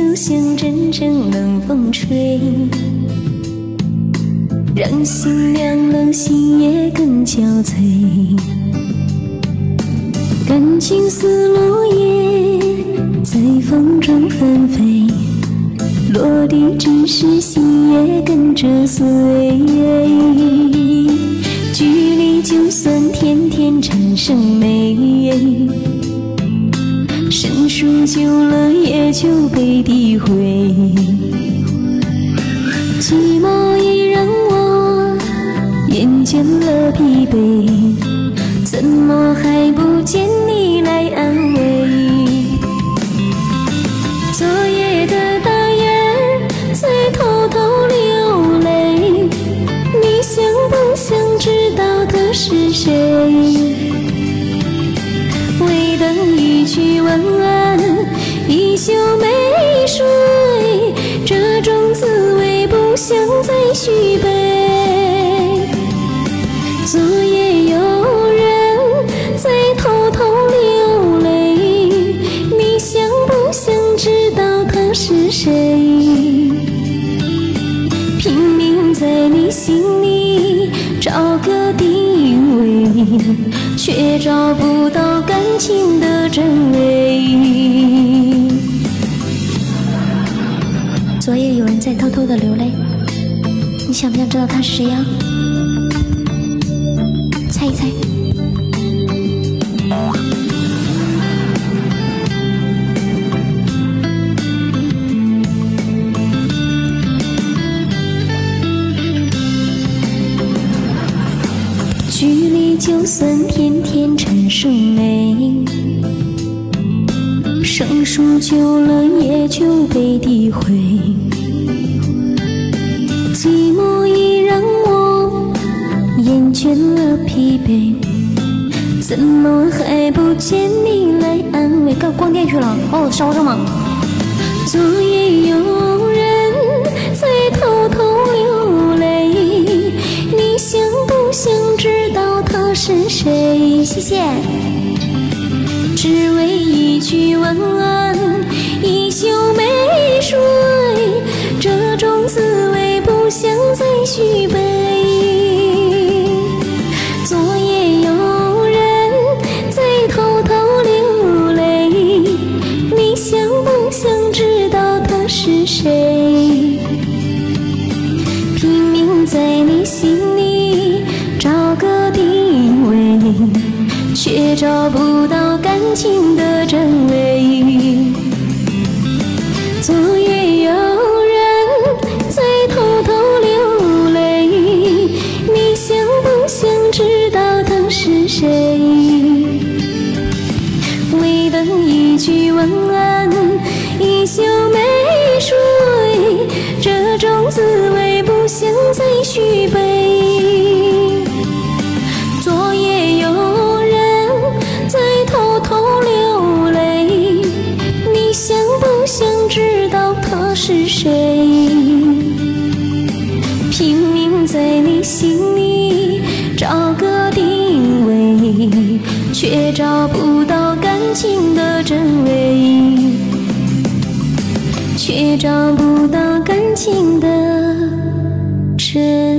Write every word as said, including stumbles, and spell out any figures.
就像阵阵冷风吹，让心凉了，心也更憔悴。感情似落叶，在风中纷飞，落地只是心也跟着碎。距离就算天天产生美，生疏久了也就被诋毁。寂寞已让我厌倦了疲惫，怎么还不见你来安慰？昨夜的大雁在偷偷流泪，你想不想知道他是谁？为等一句晚安，一宿没睡，这种滋味不想再续杯。昨夜有人在偷偷流泪，你想不想知道他是谁？拼命在你心里找个定位，却找不到感情的真伪。昨夜有人在偷偷的流泪，你想不想知道他是谁呀？猜一猜。距离就算天天产生美，生疏久了也就被诋毁。寂寞已让我厌倦了疲惫，怎么还不见你来安慰？刚光电去了，把我烧着吗？昨夜有人在偷偷流泪，你想不想知道他是谁？谢谢。只为一句晚安，一宿没睡，这种滋味不想再续杯。昨夜有人在偷偷流泪，你想不想知道他是谁？拼命在你心里找个定位，却找不到感情的真伪。昨夜有人在偷偷流泪，你想不想知道他是谁？为等一句晚安，一宿没睡，这种滋味不想再续杯。昨夜有人在偷偷流泪，你想不想知道他是谁？拼命在你心里找个定位，却找不到感情的真伪，却找不到感情的真